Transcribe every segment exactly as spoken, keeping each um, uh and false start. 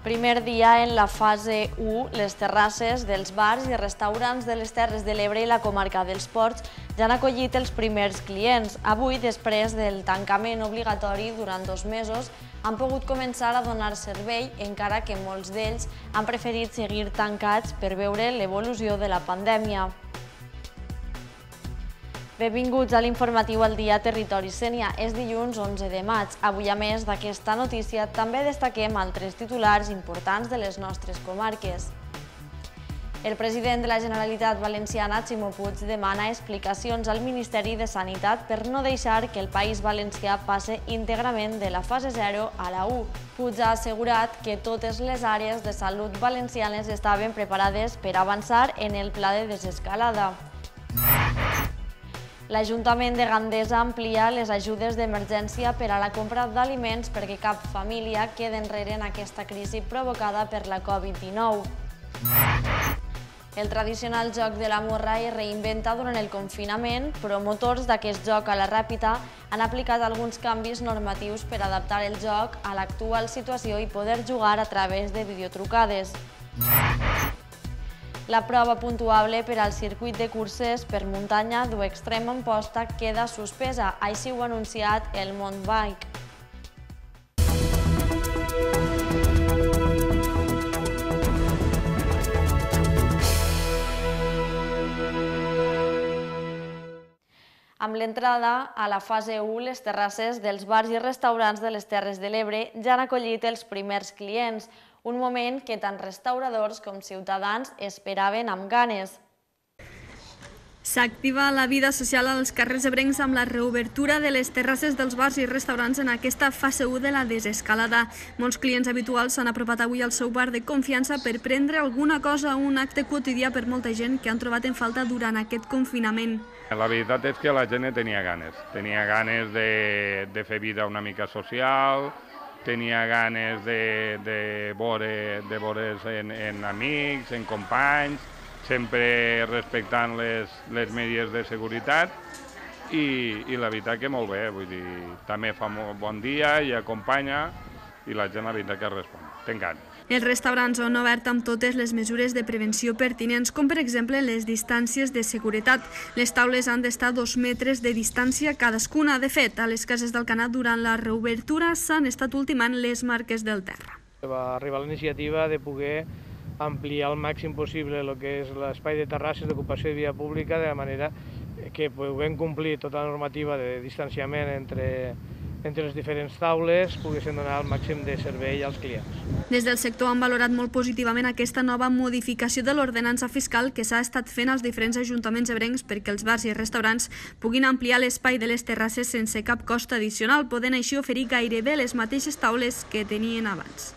Primer dia en la fase u, les terrasses dels bars i restaurants de les Terres de l'Ebre i la comarca dels Ports ja han acollit els primers clients. Avui, després del tancament obligatori durant dos mesos, han pogut començar a donar servei, encara que molts d'ells han preferit seguir tancats per veure l'evolució de la pandèmia. Benvinguts a l'informatiu al dia Territori Sénia. És dilluns onze de maig. Avui, a més d'aquesta notícia, també destaquem altres titulars importants de les nostres comarques. El president de la Generalitat Valenciana, Ximo Puig, demana explicacions al Ministeri de Sanitat per no deixar que el País Valencià passe íntegrament de la fase zero a la u. Puig ha assegurat que totes les àrees de salut valencianes estaven preparades per avançar en el pla de desescalada. L'Ajuntament de Gandesa amplia les ajudes d'emergència per a la compra d'aliments perquè cap família quedi enrere en aquesta crisi provocada per la Covid dinou. El tradicional joc de la morra es reinventa durant el confinament. Promotors d'aquest joc a la ràpita han aplicat alguns canvis normatius per adaptar el joc a l'actual situació i poder jugar a través de videotrucades. La prova puntuable per al circuit de curses per muntanya d'Extreme Amposta queda suspesa, així ho ha anunciat el Montbike. Amb l'entrada a la fase u, les terrasses dels bars i restaurants de les Terres de l'Ebre ja han acollit els primers clients, un moment que tant restauradors com ciutadans esperaven amb ganes. S'activa la vida social als carrers ebrencs amb la reobertura de les terrasses dels bars i restaurants en aquesta fase u de la desescalada. Molts clients habituals s'han apropat avui al seu bar de confiança per prendre alguna cosa, un acte quotidià per molta gent que han trobat en falta durant aquest confinament. La veritat és que la gent tenia ganes. Tenia ganes de, de fer vida una mica social, tenia ganes de, de veure, de veure's en, en amics, en companys, sempre respectant les, les mesures de seguretat i, i la veritat que molt bé, vull dir, també fa molt bon dia i acompanya i la gent la veritat que respon, ten ganes. Els restaurants han obert amb totes les mesures de prevenció pertinents, com per exemple les distàncies de seguretat. Les taules han d'estar a dos metres de distància cadascuna. De fet, a les cases d'Alcanar durant la reobertura s'han estat ultimant les marques del terra. Va arribar la iniciativa de poder ampliar al màxim possible el que és l'espai de terrasses d'ocupació de via pública, de la manera que puguem complir tota la normativa de distanciament entre entre les diferents taules, poguessin donar el màxim de servei als clients. Des del sector han valorat molt positivament aquesta nova modificació de l'ordenança fiscal que s'ha estat fent als diferents ajuntaments ebrencs perquè els bars i restaurants puguin ampliar l'espai de les terrasses sense cap cost addicional, podent així oferir gairebé les mateixes taules que tenien abans.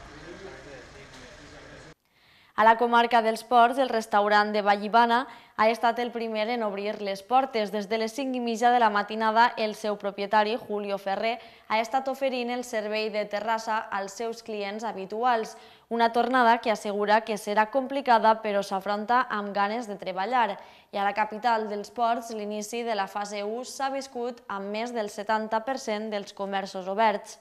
A la comarca dels Ports, el restaurant de Vallibana ha estat el primer en obrir les portes. Des de les cinc i mitja de la matinada, el seu propietari, Julio Ferrer, ha estat oferint el servei de terrassa als seus clients habituals. Una tornada que assegura que serà complicada, però s'afronta amb ganes de treballar. I a la capital dels Ports, l'inici de la fase u s'ha viscut amb més del setanta per cent dels comerços oberts.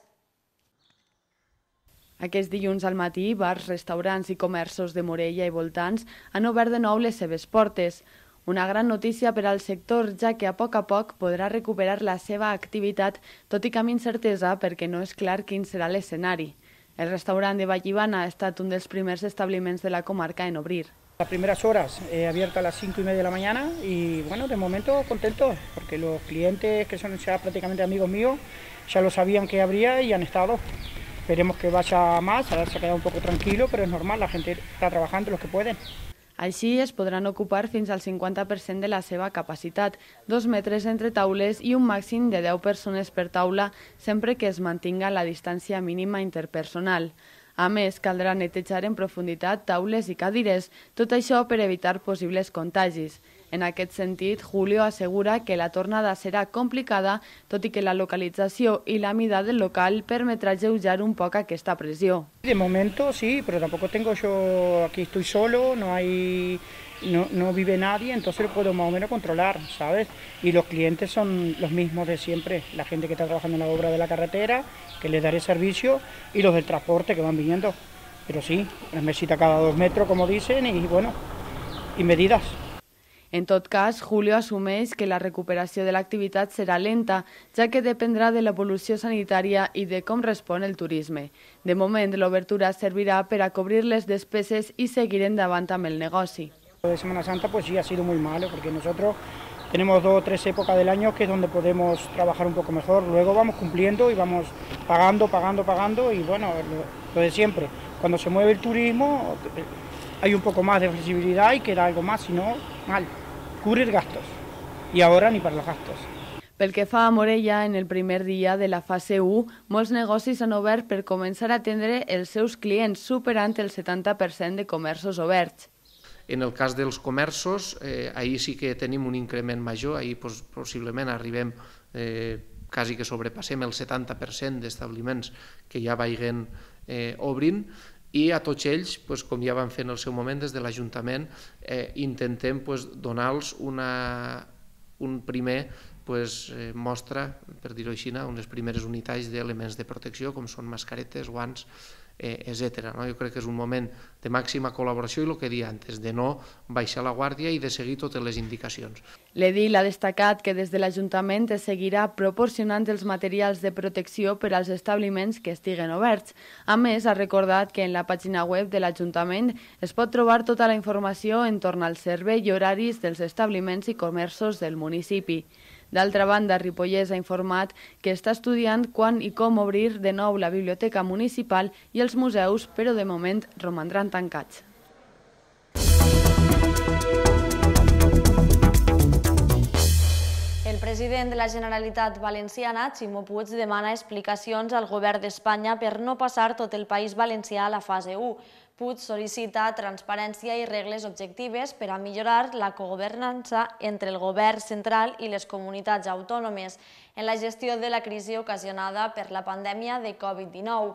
Aquest dilluns al matí, bars, restaurants i comerços de Morella i voltants han obert de nou les seves portes. Una gran notícia per al sector, ja que a poc a poc podrà recuperar la seva activitat, tot i que amb incertesa perquè no és clar quin serà l'escenari. El restaurant de Vallibana ha estat un dels primers establiments de la comarca en obrir. Las primeras horas he abierto a las cinco y media de la mañana y bueno, de momento contento porque los clientes que son ya prácticamente amigos míos ya lo sabían que habría y han estado. Esperemos que vaya más, ahora se ha quedado un poco tranquilo, pero es normal, la gente está trabajando los que pueden. Així es podran ocupar fins al cinquanta per cent de la seva capacitat, dos metres entre taules i un màxim de deu persones per taula, sempre que es mantinga la distància mínima interpersonal. A més, caldrà netejar en profunditat taules i cadires, tot això per evitar possibles contagis. En aquest sentit, Julio assegura que la tornada serà complicada, tot i que la localització i la mida del local permetrà alleujar un poc aquesta pressió. De momento sí, pero tampoco tengo yo, aquí estoy solo, no hay, no, no vive nadie, entonces lo puedo más o menos controlar, ¿sabes? Y los clientes son los mismos de siempre, la gente que está trabajando en la obra de la carretera, que les daré servicio, y los del transporte que van viniendo. Pero sí, una mesita cada dos metros, como dicen, y bueno, y medidas. En tot cas, Julio assumeix que la recuperació de l'activitat serà lenta, ja que dependrà de l'evolució sanitària i de com respon el turisme. De moment, l'obertura servirà per a cobrir les despeses i seguir endavant amb el negoci. De Semana Santa pues sí ha sido muy malo, porque nosotros tenemos dos o tres épocas del año que es donde podemos trabajar un poco mejor. Luego vamos cumpliendo y vamos pagando, pagando, pagando y bueno, lo, lo de siempre. Cuando se mueve el turismo hay un poco más de flexibilidad y queda algo más, si no, mal. Cubrir gastos. Y ahora ni para los gastos. Pel que fa a Morella, en el primer dia de la fase u, molts negocis han obert per començar a atendre els seus clients, superant el setanta per cent de comerços oberts. En el cas dels comerços, eh, ahir sí que tenim un increment major, ahir pues, possiblement arribem, eh, quasi que sobrepassem el setanta per cent d'establiments que ja vagin eh, obrint, i a tots ells, pues, com ja vam fer en el seu moment, des de l'Ajuntament, eh, intentem pues, donar-los una, un primer pues, eh, mostra, per dir-ho així, unes primeres unitats d'elements de protecció, com són mascaretes, guants, eh, etcètera. No? Jo crec que és un moment de màxima col·laboració i el que dia antes, de no baixar la guàrdia i de seguir totes les indicacions. L'edil ha destacat que des de l'Ajuntament es seguirà proporcionant els materials de protecció per als establiments que estiguen oberts. A més, ha recordat que en la pàgina web de l'Ajuntament es pot trobar tota la informació entorn al servei i horaris dels establiments i comerços del municipi. D'altra banda, Ripollès ha informat que està estudiant quan i com obrir de nou la biblioteca municipal i els museus, però de moment romandran tancats. El president de la Generalitat Valenciana, Ximo Puig, demana explicacions al govern d'Espanya per no passar tot el País Valencià a la fase u. Puig sol·licita transparència i regles objectives per a millorar la cogovernança entre el govern central i les comunitats autònomes en la gestió de la crisi ocasionada per la pandèmia de Covid dinou.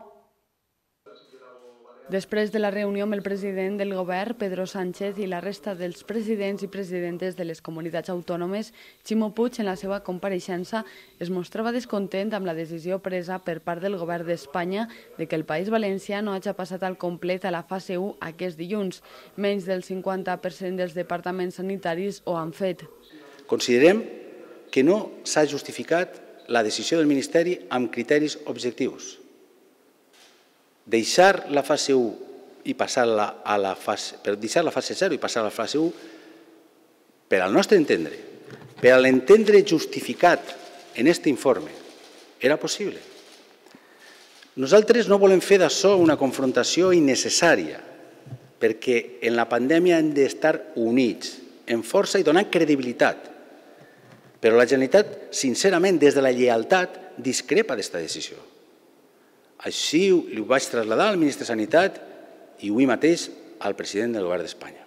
Després de la reunió amb el president del govern, Pedro Sánchez, i la resta dels presidents i presidentes de les comunitats autònomes, Ximo Puig, en la seva compareixença, es mostrava descontent amb la decisió presa per part del govern d'Espanya de que el País Valencià no hagi passat al complet a la fase u aquest dilluns. Menys del cinquanta per cent dels departaments sanitaris ho han fet. Considerem que no s'ha justificat la decisió del Ministeri amb criteris objectius. Deixar la fase u i passar a la fase, per deixar la fase zero i passar a la fase u, per al nostre entendre, per a l'entendre justificat en aquest informe, era possible. Nosaltres no volem fer d'això una confrontació innecessària, perquè en la pandèmia hem d'estar units, en força i donant credibilitat. Però la Generalitat, sincerament, des de la lleialtat, discrepa d'esta decisió. Així li ho vaig traslladar al ministre de Sanitat i avui mateix al president del govern d'Espanya.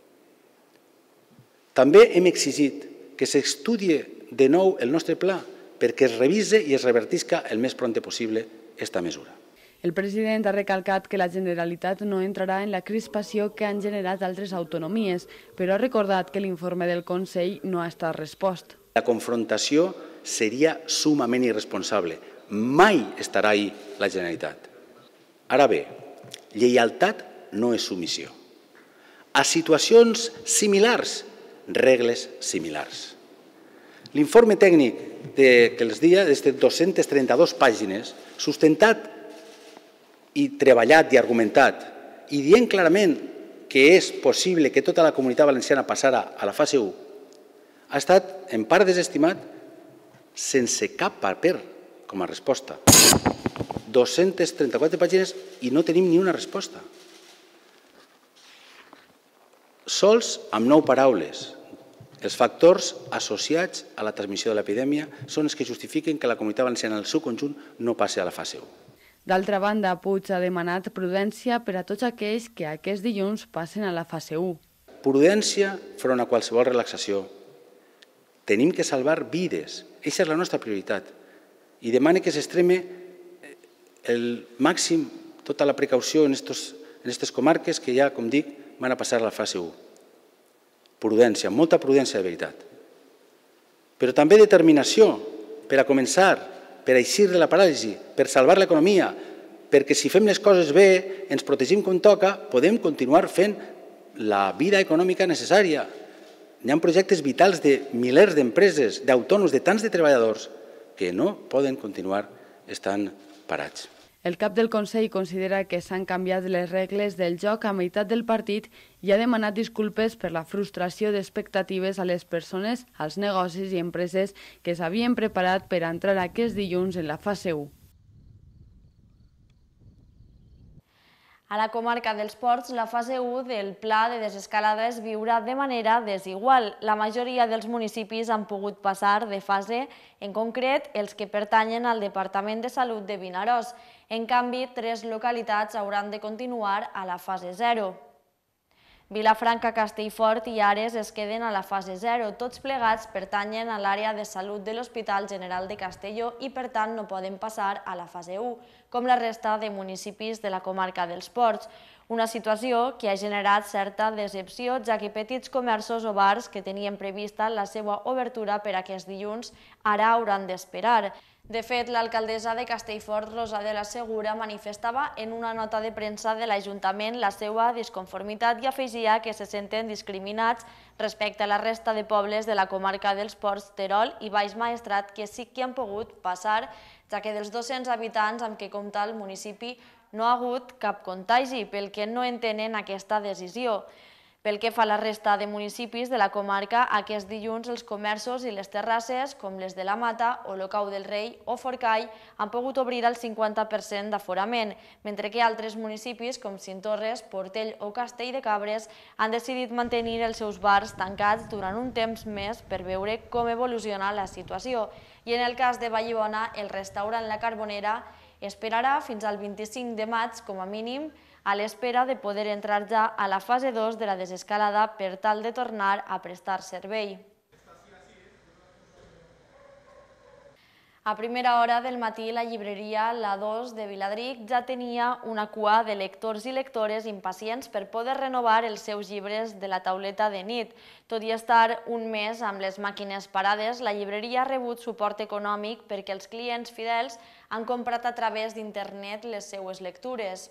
També hem exigit que s'estudie de nou el nostre pla perquè es revise i es revertisca el més prompte possible aquesta mesura. El president ha recalcat que la Generalitat no entrarà en la crispació que han generat altres autonomies, però ha recordat que l'informe del Consell no ha estat respost. La confrontació seria sumament irresponsable. Mai estarà ahí la Generalitat. Ara bé, lleialtat no és submissió. A situacions similars, regles similars. L'informe tècnic que els dia, des de dues-centes trenta-dues pàgines, sustentat i treballat i argumentat, i dient clarament que és possible que tota la comunitat valenciana passara a la fase u, ha estat en part desestimat sense cap paper com a resposta. dues-centes trenta-quatre pàgines i no tenim ni una resposta. Sols amb nou paraules. Els factors associats a la transmissió de l'epidèmia són els que justifiquen que la comunitat valenciana en el seu conjunt no passi a la fase u. D'altra banda, Puig ha demanat prudència per a tots aquells que aquest dilluns passen a la fase u. Prudència front a qualsevol relaxació. Tenim que salvar vides. Aquesta és la nostra prioritat. I demana que s'extreme el màxim, tota la precaució en aquestes comarques que ja, com dic, van a passar a la fase u. Prudència, molta prudència de veritat. Però també determinació per a començar, per a eixir de la paràlisi, per salvar l'economia, perquè si fem les coses bé, ens protegim com toca, podem continuar fent la vida econòmica necessària. Hi ha projectes vitals de milers d'empreses, d'autònoms, de tants de treballadors, que no poden continuar estant parats. El cap del Consell considera que s'han canviat les regles del joc a meitat del partit i ha demanat disculpes per la frustració d'expectatives a les persones, als negocis i empreses que s'havien preparat per entrar aquest dilluns en la fase u. A la comarca dels Ports, la fase u del pla de desescalada es viurà de manera desigual. La majoria dels municipis han pogut passar de fase, en concret els que pertanyen al Departament de Salut de Vinaròs. En canvi, tres localitats hauran de continuar a la fase zero. Vilafranca, Castellfort i Ares es queden a la fase zero. Tots plegats pertanyen a l'àrea de salut de l'Hospital General de Castelló i, per tant, no poden passar a la fase u, com la resta de municipis de la comarca dels Ports. Una situació que ha generat certa decepció, ja que petits comerços o bars que tenien prevista la seva obertura per aquest dilluns ara hauran d'esperar. De fet, l'alcaldessa de Castellfort, Rosa de la Segura, manifestava en una nota de premsa de l'Ajuntament la seva disconformitat i afegia que se senten discriminats respecte a la resta de pobles de la comarca dels Ports, Terol i Baix Maestrat, que sí que han pogut passar, ja que dels dos-cents habitants amb què compta el municipi no ha hagut cap contagi, pel que no entenen aquesta decisió. Pel que fa a la resta de municipis de la comarca, aquest dilluns els comerços i les terrasses, com les de la Mata, Olocau del Rei o Forcall, han pogut obrir el cinquanta per cent d'aforament, mentre que altres municipis, com Cinctorres, Portell o Castell de Cabres, han decidit mantenir els seus bars tancats durant un temps més per veure com evoluciona la situació. I en el cas de Vallibona, el restaurant La Carbonera esperarà fins al vint-i-cinc de maig, com a mínim, a l'espera de poder entrar ja a la fase dos de la desescalada per tal de tornar a prestar servei. A primera hora del matí, la llibreria La dos de Viladric ja tenia una cua de lectors i lectores impacients per poder renovar els seus llibres de la tauleta de nit. Tot i estar un mes amb les màquines parades, la llibreria ha rebut suport econòmic perquè els clients fidels han comprat a través d'internet les seues lectures.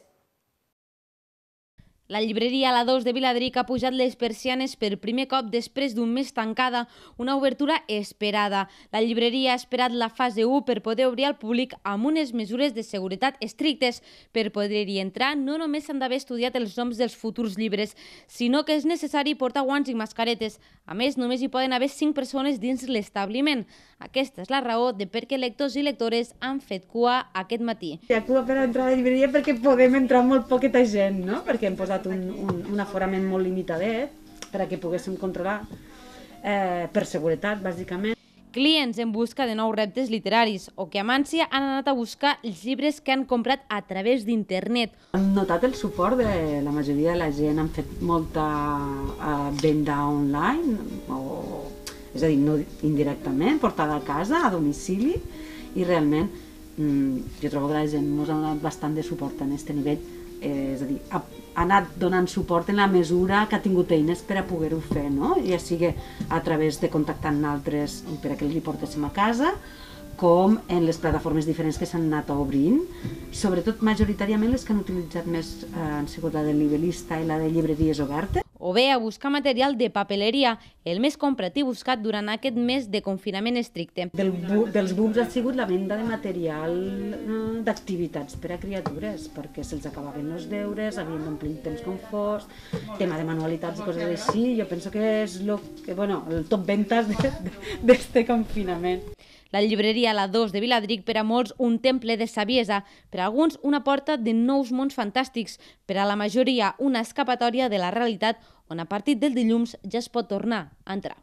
La llibreria La dos de Viladric ha pujat les persianes per primer cop després d'un mes tancada, una obertura esperada. La llibreria ha esperat la fase u per poder obrir al públic amb unes mesures de seguretat estrictes. Per poder-hi entrar, no només s'han d'haver estudiat els noms dels futurs llibres, sinó que és necessari portar guants i mascaretes. A més, només hi poden haver cinc persones dins l'establiment. Aquesta és la raó de per què lectors i lectores han fet cua aquest matí. Hi ha cua per entrar a la llibreria perquè podem entrar molt poqueta gent, no? Perquè hem posat un, un, un aforament molt limitadet per a que poguéssim controlar eh, per seguretat, bàsicament. Clients en busca de nous reptes literaris o que amb ànsia han anat a buscar els llibres que han comprat a través d'internet. Hem notat el suport de la majoria de la gent, han fet molta uh, venda online, o, és a dir, no indirectament, portada a casa, a domicili, i realment mm, jo trobo que la gent ens ha donat bastant de suport en aquest nivell. Eh, és a dir, ha, ha anat donant suport en la mesura que ha tingut eines per a poder-ho fer, no? Ja sigui a través de contactar amb altres per a que li portéssim a casa, com en les plataformes diferents que s'han anat obrint. Sobretot, majoritàriament, les que han utilitzat més eh, han sigut la de Libelista i la de Llibreries Obertes. O bé a buscar material de papeleria, el més comprat i buscat durant aquest mes de confinament estricte. Del bu dels booms ha sigut la venda de material eh, d'activitats per a criatures, perquè se'ls acabaven els deures, havien d'omplir temps com fos, tema de manualitats i coses així. Jo penso que és lo que, bueno, el top ventas d'este confinament. La llibreria La dos de Viladric, per a molts un temple de saviesa, per a alguns una porta de nous mons fantàstics, per a la majoria una escapatòria de la realitat on a partir del dilluns ja es pot tornar a entrar.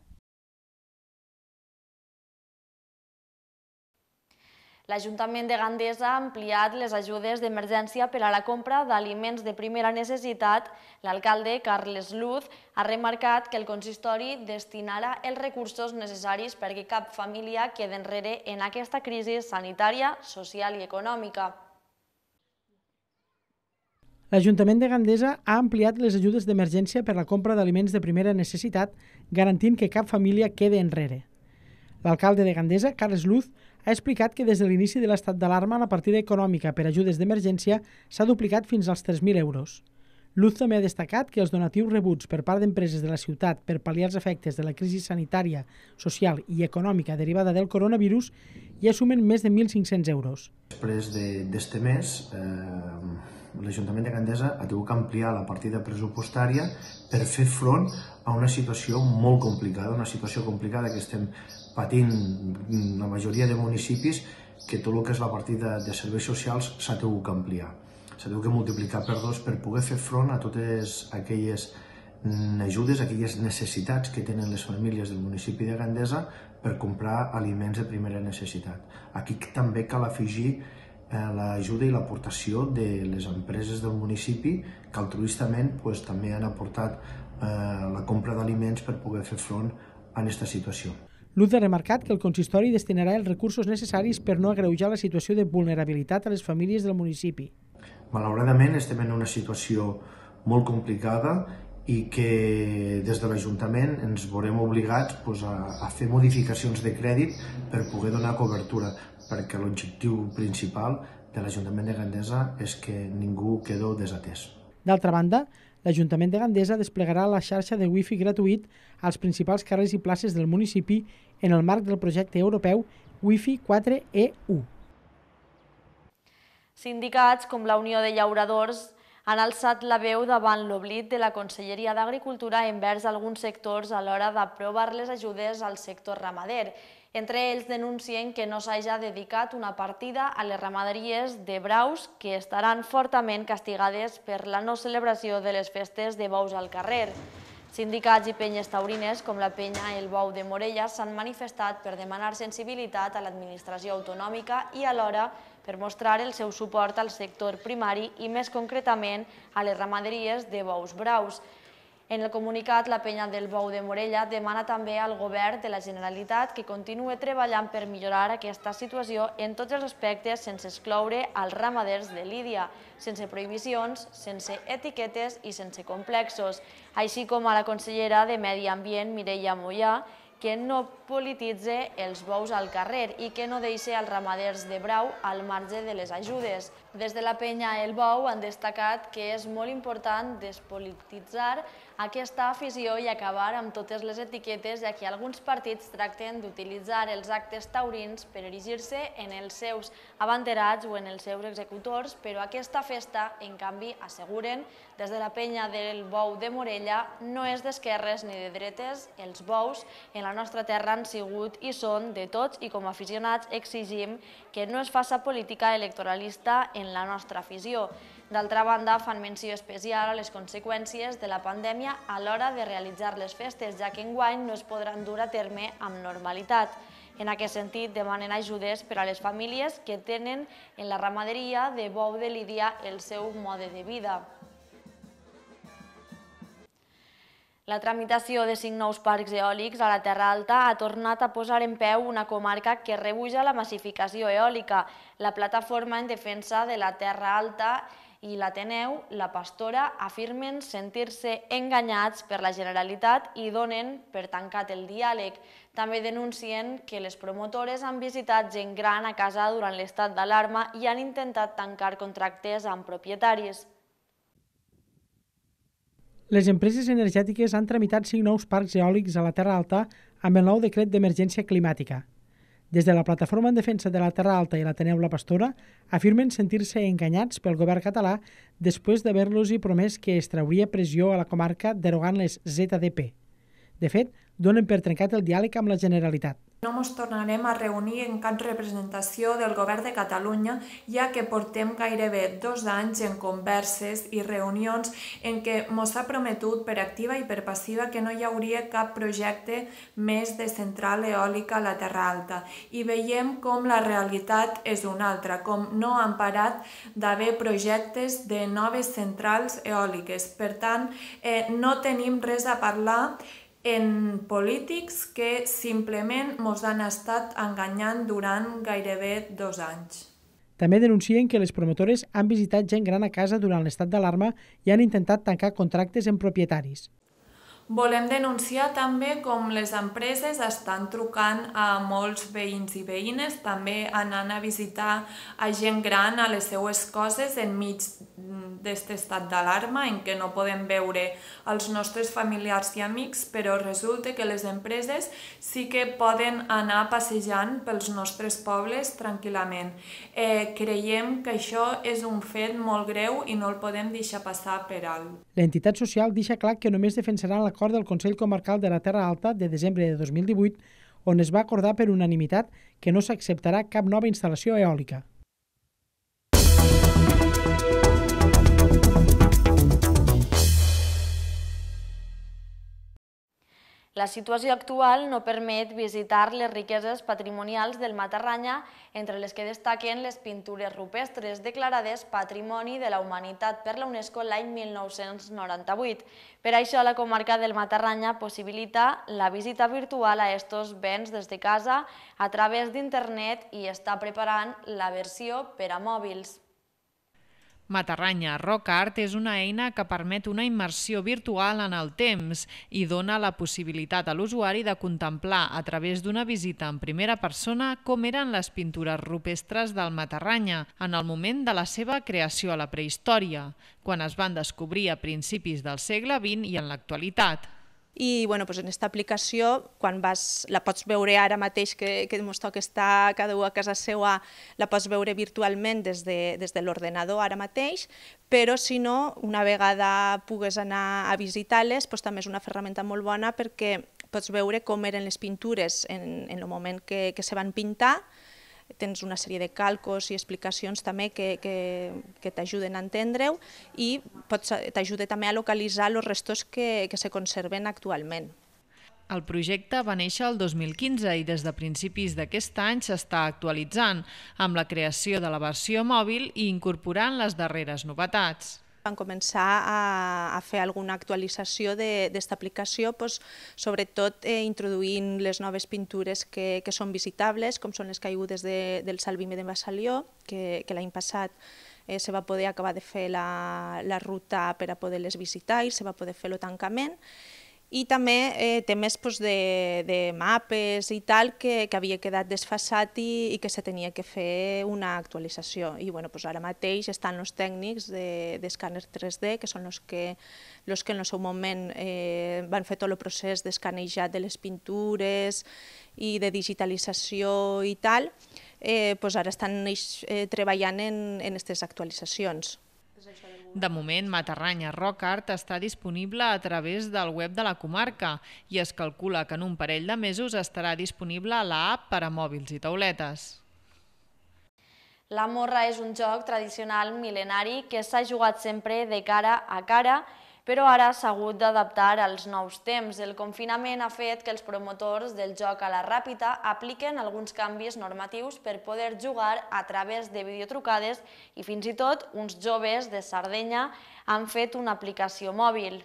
L'Ajuntament de Gandesa ha ampliat les ajudes d'emergència per a la compra d'aliments de primera necessitat. L'alcalde, Carles Luz, ha remarcat que el consistori destinarà els recursos necessaris perquè cap família quedi enrere en aquesta crisi sanitària, social i econòmica. L'Ajuntament de Gandesa ha ampliat les ajudes d'emergència per a la compra d'aliments de primera necessitat, garantint que cap família quedi enrere. L'alcalde de Gandesa, Carles Luz, ha explicat que des de l'inici de l'estat d'alarma la partida econòmica per ajudes d'emergència s'ha duplicat fins als tres mil euros. Luz també ha destacat que els donatius rebuts per part d'empreses de la ciutat per pal·liar els efectes de la crisi sanitària, social i econòmica derivada del coronavirus ja sumen més de mil cinc-cents euros. Després d'aquest mes, eh, l'Ajuntament de Gandesa ha tingut que ampliar la partida pressupostària per fer front a una situació molt complicada, una situació complicada que estem patint la majoria de municipis, que tot el que és la partida de serveis socials s'ha tingut que ampliar. S'ha tingut que multiplicar per dos per poder fer front a totes aquelles ajudes, aquelles necessitats que tenen les famílies del municipi de Gandesa per comprar aliments de primera necessitat. Aquí també cal afegir l'ajuda i l'aportació de les empreses del municipi que altruistament també han aportat la compra d'aliments per poder fer front a aquesta situació. Luz ha remarcat que el consistori destinarà els recursos necessaris per no agreujar la situació de vulnerabilitat a les famílies del municipi. Malauradament estem en una situació molt complicada i que des de l'Ajuntament ens veurem obligats a fer modificacions de crèdit per poder donar cobertura, perquè l'objectiu principal de l'Ajuntament de Gandesa és que ningú quedi desatès. D'altra banda, l'Ajuntament de Gandesa desplegarà la xarxa de wifi gratuït als principals carrers i places del municipi en el marc del projecte europeu Wi-Fi quatre E u. Sindicats com la Unió de Llauradors han alçat la veu davant l'oblit de la Conselleria d'Agricultura envers alguns sectors a l'hora d'aprovar les ajudes al sector ramader. Entre ells denuncien que no s'hagi dedicat una partida a les ramaderies de braus que estaran fortament castigades per la no celebració de les festes de bous al carrer. Sindicats i penyes taurines com la penya El Bou de Morella s'han manifestat per demanar sensibilitat a l'administració autonòmica i alhora per mostrar el seu suport al sector primari i més concretament a les ramaderies de bous braus. En el comunicat, la penya del Bou de Morella demana també al govern de la Generalitat que continuï treballant per millorar aquesta situació en tots els aspectes sense excloure als ramaders de Lídia, sense prohibicions, sense etiquetes i sense complexos, així com a la consellera de Medi Ambient, Mireia Mollà, que no polititze els bous al carrer i que no deixi els ramaders de brau al marge de les ajudes. Des de la penya El Bou han destacat que és molt important despolititzar aquesta afició i acabar amb totes les etiquetes, ja que alguns partits tracten d'utilitzar els actes taurins per erigir-se en els seus abanderats o en els seus executors, però aquesta festa, en canvi, asseguren des de la penya del Bou de Morella, no és d'esquerres ni de dretes. Els bous en la nostra terra han sigut i són de tots i com a aficionats exigim que no es faça política electoralista en la nostra afició. D'altra banda, fan menció especial a les conseqüències de la pandèmia a l'hora de realitzar les festes, ja que enguany no es podran dur a terme amb normalitat. En aquest sentit, demanen ajudes per a les famílies que tenen en la ramaderia de bou de Lídia el seu mode de vida. La tramitació de cinc nous parcs eòlics a la Terra Alta ha tornat a posar en peu una comarca que rebutja la massificació eòlica. La plataforma en defensa de la Terra Alta i l'Ateneu, la Pastora, afirmen sentir-se enganyats per la Generalitat i donen per tancat el diàleg. També denuncien que les promotores han visitat gent gran a casa durant l'estat d'alarma i han intentat tancar contractes amb propietaris. Les empreses energètiques han tramitat cinc nous parcs eòlics a la Terra Alta amb el nou decret d'emergència climàtica. Des de la Plataforma en Defensa de la Terra Alta i l'Ateneu La Pastora afirmen sentir-se enganyats pel govern català després d'haver-los promès que es trauria pressió a la comarca derogant les zeta de pe. De fet, donen per trencat el diàleg amb la Generalitat. No ens tornarem a reunir en cap representació del govern de Catalunya, ja que portem gairebé dos anys en converses i reunions en què ens ha prometut per activa i per passiva que no hi hauria cap projecte més de central eòlica a la Terra Alta. I veiem com la realitat és una altra, com no han parat d'haver projectes de noves centrals eòliques. Per tant, eh, no tenim res a parlar en polítics que simplement ens han estat enganyant durant gairebé dos anys. També denuncien que les promotores han visitat gent gran a casa durant l'estat d'alarma i han intentat tancar contractes amb propietaris. Volem denunciar també com les empreses estan trucant a molts veïns i veïnes, també anant a visitar a gent gran a les seues coses enmig d'aquest estat d'alarma en què no podem veure els nostres familiars i amics, però resulta que les empreses sí que poden anar passejant pels nostres pobles tranquil·lament. Eh, creiem que això és un fet molt greu i no el podem deixar passar per alt. L'entitat social deixa clar que només defensaran l'acord del Consell Comarcal de la Terra Alta de desembre de dos mil divuit, on es va acordar per unanimitat que no s'acceptarà cap nova instal·lació eòlica. La situació actual no permet visitar les riqueses patrimonials del Matarranya, entre les que destaquen les pintures rupestres declarades Patrimoni de la Humanitat per la UNESCO l'any mil nou-cents noranta-vuit. Per això, la comarca del Matarranya possibilita la visita virtual a estos béns des de casa a través d'internet i està preparant la versió per a mòbils. Matarranya Rock Art és una eina que permet una immersió virtual en el temps i dona la possibilitat a l'usuari de contemplar a través d'una visita en primera persona com eren les pintures rupestres del Matarranya en el moment de la seva creació a la prehistòria, quan es van descobrir a principis del segle vint i en l'actualitat. I bueno, doncs en aquesta aplicació, quan vas, la pots veure ara mateix, que, que ens toca estar cada un a casa seva, la pots veure virtualment des de, des de l'ordenador ara mateix, però si no, una vegada pugues anar a visitar-les, doncs també és una ferramenta molt bona perquè pots veure com eren les pintures en, en el moment que, que se van pintar. Tens una sèrie de calcos i explicacions també que, que, que t'ajuden a entendre-ho i t'ajuda també a localitzar els restos que, que se conserven actualment. El projecte va néixer el dos mil quinze i des de principis d'aquest any s'està actualitzant amb la creació de la versió mòbil i incorporant les darreres novetats. Vam començar a, a fer alguna actualització d'aquesta aplicació, doncs, sobretot eh, introduint les noves pintures que, que són visitables, com són les caigudes de, del Salvime de Bassalió, que, que l'any passat eh, se va poder acabar de fer la, la ruta per a poder-les visitar i se va poder fer el tancament. I també eh, temes doncs, de, de mapes i tal que, que havia quedat desfasat i, i que se tenia que fer una actualització. I bueno, doncs ara mateix estan els tècnics d'escàner de, tres D, que són els que, els que en el seu moment eh, van fer tot el procés d'escanejat de les pintures i de digitalització i tal, eh, doncs ara estan eh, treballant en aquestes actualitzacions. De moment, Matarranya Rock Art està disponible a través del web de la comarca i es calcula que en un parell de mesos estarà disponible a l'app per a mòbils i tauletes. La morra és un joc tradicional mil·lenari que s'ha jugat sempre de cara a cara, però ara s'ha hagut d'adaptar als nous temps. El confinament ha fet que els promotors del joc a la ràpida apliquen alguns canvis normatius per poder jugar a través de videotrucades i fins i tot uns joves de Sardenya han fet una aplicació mòbil.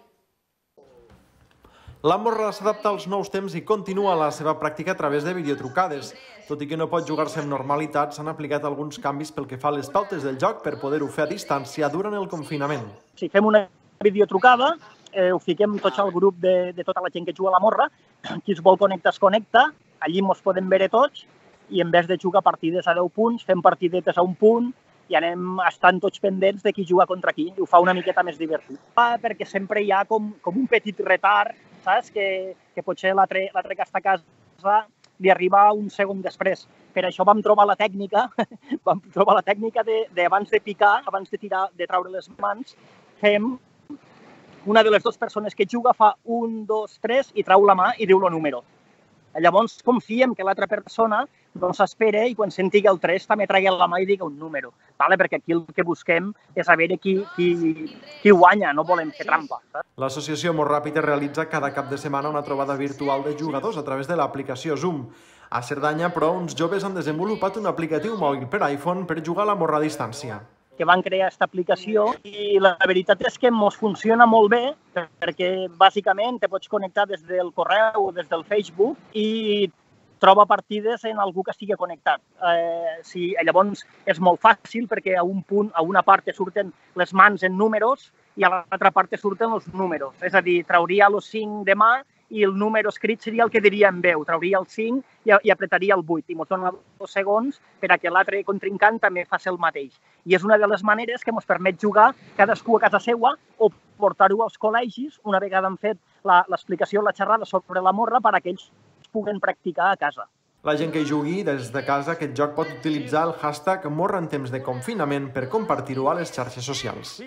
La morra s'adapta als nous temps i continua la seva pràctica a través de videotrucades. Tot i que no pot jugar-se amb normalitat, s'han aplicat alguns canvis pel que fa a les pautes del joc per poder-ho fer a distància durant el confinament. Si fem una videotrucada, eh, ho fiquem tots al grup de, de tota la gent que juga a la morra, qui es vol connectar es connecta, allí ens podem veure tots i en vez de jugar partides a deu punts, fem partidetes a un punt i anem estant tots pendents de qui juga contra qui, i ho fa una miqueta més divertit. Perquè sempre hi ha com, com un petit retard, saps? Que, que potser l'altre que està a casa li arriba un segon després. Per això vam trobar la tècnica, vam trobar la tècnica de, de abans de picar, abans de tirar, de traure les mans, fem una de les dues persones que juga fa un, dos, tres i trau la mà i diu el número. Llavors confiem que l'altra persona doncs s'espera i quan senti el tres també tregui la mà i digui un número, vale? Perquè aquí el que busquem és saber qui, qui, qui guanya, no volem fer trampa. L'associació Molt Ràpid realitza cada cap de setmana una trobada virtual de jugadors a través de l'aplicació Zoom. A Cerdanya, però, uns joves han desenvolupat un aplicatiu mòbil per iPhone per jugar a la morra a distància. Que van crear aquesta aplicació i la veritat és que ens funciona molt bé perquè bàsicament te pots connectar des del correu o des del Facebook i troba partides en algú que estigui connectat. Eh, si, llavors és molt fàcil perquè a un punt, a una part te surten les mans en números i a l'altra part te surten els números. És a dir, trauria el cinc de mà i el número escrit seria el que diria en veu. Trauria el cinc i, i apretaria el vuit. I ens dona dos segons per a que l'altre contrincant també faci el mateix. I és una de les maneres que ens permet jugar cadascú a casa seva o portar-ho als col·legis una vegada han fet l'explicació, la xerrada sobre la morra per a que ells puguen practicar a casa. La gent que hi jugui des de casa aquest joc pot utilitzar el hashtag Morra en temps de confinament per compartir-ho a les xarxes socials.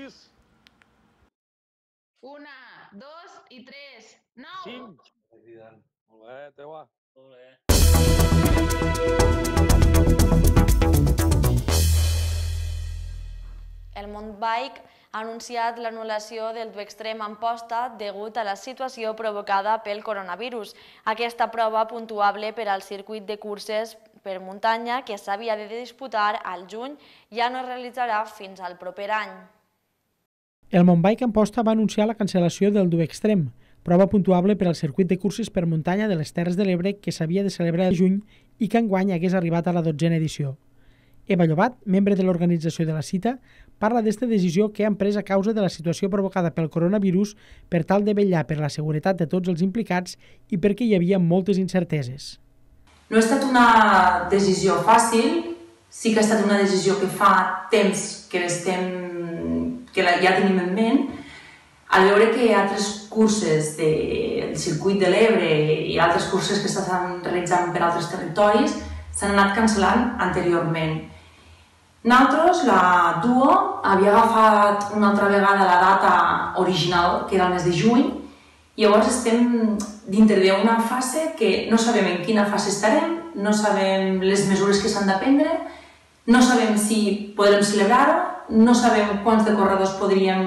Una, dos i tres, nou! Cinc! Molt bé, teua. Molt bé. El Mounbike ha anunciat l'anul·lació del Duextrem Amposta degut a la situació provocada pel coronavirus. Aquesta prova puntuable per al circuit de curses per muntanya que s'havia de disputar al juny ja no es realitzarà fins al proper any. El Mounbike Amposta va anunciar la cancel·lació del Duextrem, prova puntuable per al circuit de curses per muntanya de les Terres de l'Ebre que s'havia de celebrar al juny i que enguany hagués arribat a la dotzena edició. Eva Llobat, membre de l'organització de la cita, parla d'esta decisió que han pres a causa de la situació provocada pel coronavirus per tal de vetllar per la seguretat de tots els implicats i perquè hi havia moltes incerteses. No ha estat una decisió fàcil, sí que ha estat una decisió que fa temps que estem que ja tenim en ment, al veure que altres curses del circuit de l'Ebre i altres curses que s'estan realitzant per altres territoris s'han anat cancel·lant anteriorment. Nosaltres, la Duo, havia agafat una altra vegada la data original, que era el mes de juny, i llavors estem dintre d'una fase que no sabem en quina fase estarem, no sabem les mesures que s'han de prendre, no sabem si podrem celebrar-ho, no sabem quants de corredors podríem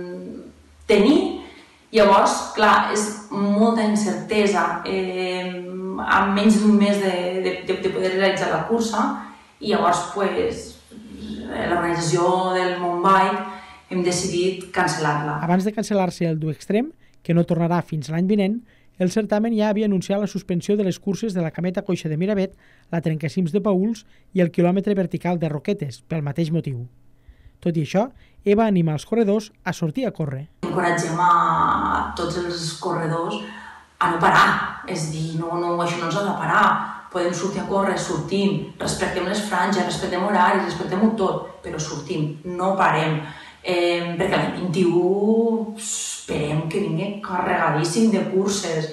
tenir. Llavors, clar, és molta incertesa. Eh, amb menys d'un mes de, de, de poder realitzar la cursa i llavors pues, l'organització del Mounbike hem decidit cancel·lar-la. Abans de cancel·lar-se el Duextrem, que no tornarà fins l'any vinent, el certamen ja havia anunciat la suspensió de les curses de la Cameta Coixa de Miravet, la Trencacims de Paüls i el quilòmetre vertical de Roquetes, pel mateix motiu. Tot i això, Eva anima els corredors a sortir a córrer. Encoratgem a tots els corredors a no parar, és a dir, no, no, això no ens ha de parar. Podem sortir a córrer, sortim, respectem les franges, respectem horaris, respectem-ho tot, però sortim, no parem. Eh, perquè l'any vint-i-u esperem que vingui carregadíssim de curses.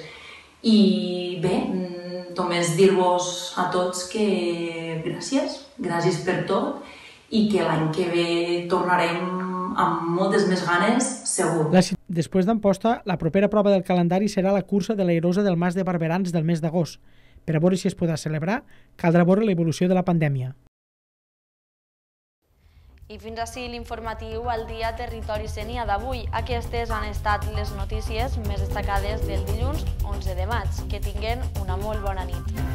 I bé, només dir-vos a tots que gràcies, gràcies per tot, i que l'any que ve tornarem amb moltes més ganes, segur. Després d'Amposta, la propera prova del calendari serà la cursa de l'Airosa del Mas de Barberans del mes d'agost. Per a veure si es podrà celebrar, caldrà veure l'evolució de la pandèmia. I fins ací l'informatiu al dia Territori Sénia d'avui. Aquestes han estat les notícies més destacades del dilluns onze de maig. Que tinguen una molt bona nit.